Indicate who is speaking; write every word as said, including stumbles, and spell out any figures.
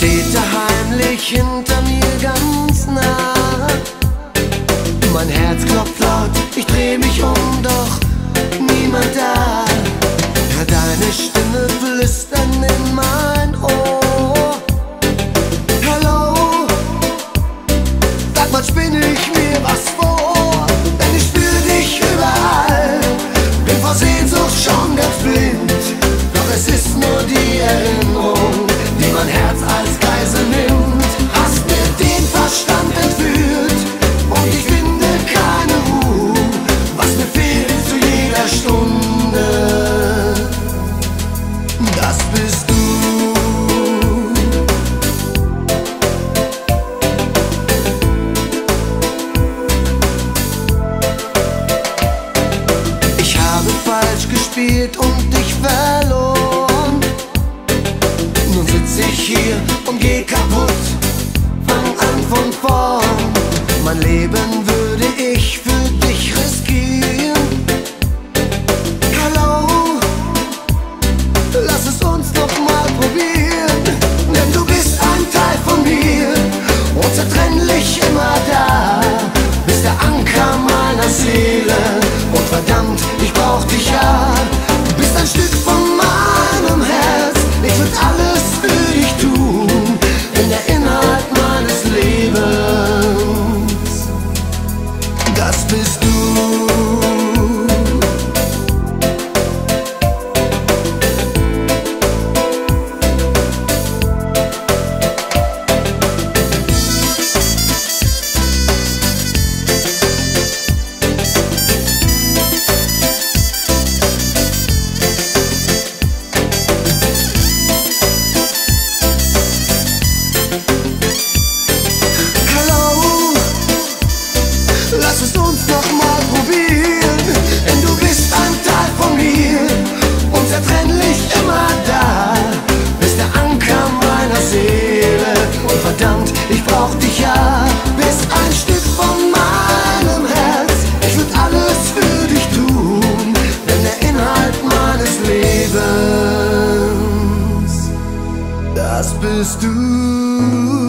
Speaker 1: steht da heimlich hinter mir ganz nah. Mein Herz klopft laut, ich dreh mich um, doch niemand da. Hör deine Stimme flüstern in mein Ohr. Hallo, sag mal, spinne ich mir was vor? Denn ich spür dich überall, bin vor Sehnsucht schon ganz blind. Doch es ist nur die Erinnerung, die mein Herz als Geisel nimmt. Hast mir den Verstand entführt und ich finde keine Ruhe, was mir fehlt zu jeder Stunde. Das bist du. Ich habe falsch gespielt und dich verloren. Nun sitz ich hier und geh kaputt, fang an von vorn. Mein Leben würde ich für dich riskieren. Hallo, lass es uns doch mal probieren. Denn du bist ein Teil von mir, unzertrennlich immer da. Bist der Anker meiner Seele und verdammt, ich brauch dich ja. Du bist ein Stück von meinem Herz, ich würd alles für dich tun, denn der Inhalt meines Lebens, das bist du. Lass es uns noch mal probieren, denn du bist ein Teil von mir, unzertrennlich immer da. Bist der Anker meiner Seele und verdammt, ich brauch dich ja. Bist ein Stück von meinem Herz, ich würd alles für dich tun, denn der Inhalt meines Lebens, das bist du.